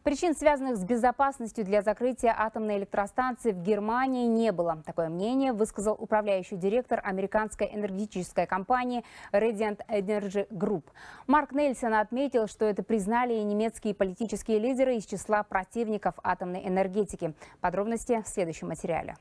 Причин, связанных с безопасностью для закрытия атомной электростанции в Германии, не было. Такое мнение высказал управляющий директор американской энергетической компании Radiant Energy Group. Марк Нельсон отметил, что это признали и немецкие политические лидеры из числа противников атомной энергетики. Подробности в следующем материале.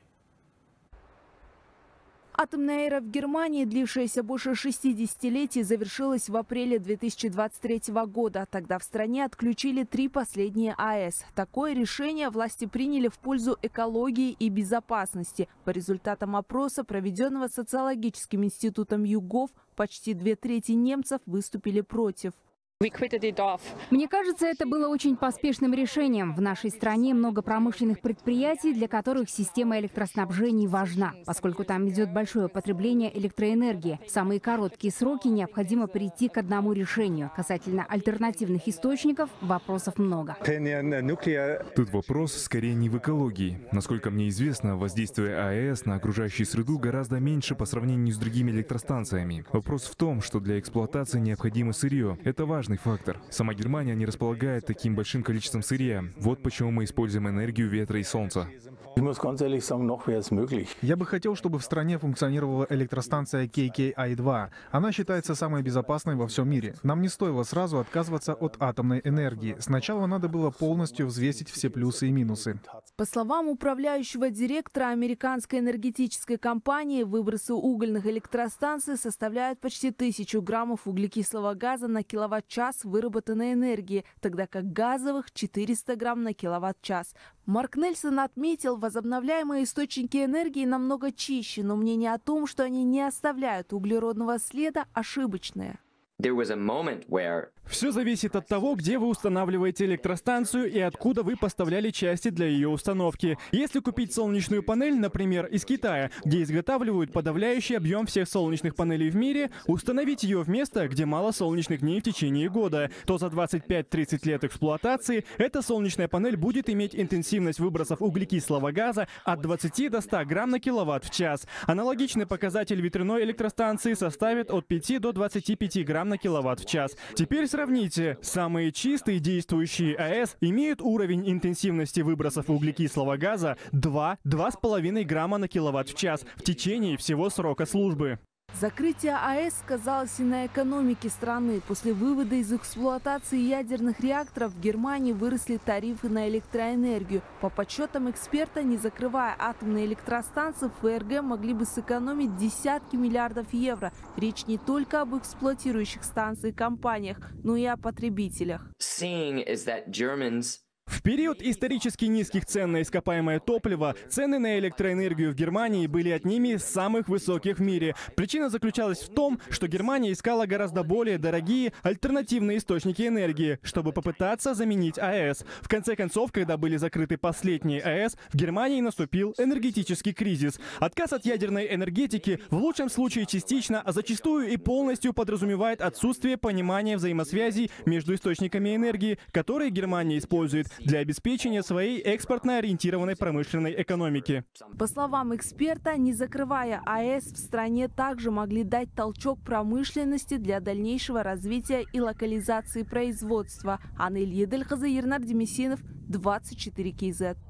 Атомная эра в Германии, длившаяся больше 60-летий, завершилась в апреле 2023 года. Тогда в стране отключили 3 последние АЭС. Такое решение власти приняли в пользу экологии и безопасности. По результатам опроса, проведенного социологическим институтом ЮГОВ, почти 2/3 немцев выступили против. Мне кажется, это было очень поспешным решением. В нашей стране много промышленных предприятий, для которых система электроснабжения важна, поскольку там идет большое потребление электроэнергии. В самые короткие сроки необходимо прийти к одному решению. Касательно альтернативных источников вопросов много. Тут вопрос скорее не в экологии. Насколько мне известно, воздействие АЭС на окружающую среду гораздо меньше по сравнению с другими электростанциями. Вопрос в том, что для эксплуатации необходимо сырье. Это важный фактор. Сама Германия не располагает таким большим количеством сырья. Вот почему мы используем энергию ветра и солнца. Я бы хотел, чтобы в стране функционировала электростанция KKI-2. Она считается самой безопасной во всем мире. Нам не стоило сразу отказываться от атомной энергии. Сначала надо было полностью взвесить все плюсы и минусы. По словам управляющего директора американской энергетической компании, выбросы угольных электростанций составляют почти 1000 граммов углекислого газа на киловатт-час выработанной энергии, тогда как газовых 400 грамм на киловатт-час. Марк Нельсон отметил, возобновляемые источники энергии намного чище, но мнение о том, что они не оставляют углеродного следа, ошибочное. Все зависит от того, где вы устанавливаете электростанцию и откуда вы поставляли части для ее установки. Если купить солнечную панель, например, из Китая, где изготавливают подавляющий объем всех солнечных панелей в мире, установить ее в место, где мало солнечных дней в течение года, то за 25-30 лет эксплуатации эта солнечная панель будет иметь интенсивность выбросов углекислого газа от 20 до 100 грамм на киловатт в час. Аналогичный показатель ветряной электростанции составит от 5 до 25 грамм на киловатт в час. Теперь сравните. Самые чистые действующие АЭС имеют уровень интенсивности выбросов углекислого газа 2-2,5 грамма на киловатт в час в течение всего срока службы. Закрытие АЭС сказалось и на экономике страны. После вывода из эксплуатации ядерных реакторов в Германии выросли тарифы на электроэнергию. По подсчетам эксперта, не закрывая атомные электростанции, ФРГ могли бы сэкономить десятки миллиардов евро. Речь не только об эксплуатирующих станции компаниях, но и о потребителях. В период исторически низких цен на ископаемое топливо, цены на электроэнергию в Германии были одними из самых высоких в мире. Причина заключалась в том, что Германия искала гораздо более дорогие альтернативные источники энергии, чтобы попытаться заменить АЭС. В конце концов, когда были закрыты последние АЭС, в Германии наступил энергетический кризис. Отказ от ядерной энергетики в лучшем случае частично, а зачастую и полностью подразумевает отсутствие понимания взаимосвязей между источниками энергии, которые Германия использует для обеспечения своей экспортно ориентированной промышленной экономики. По словам эксперта, не закрывая АЭС, в стране также могли дать толчок промышленности для дальнейшего развития и локализации производства. Анель Едельхазы, Ернар Демесинов, 24 КЗ.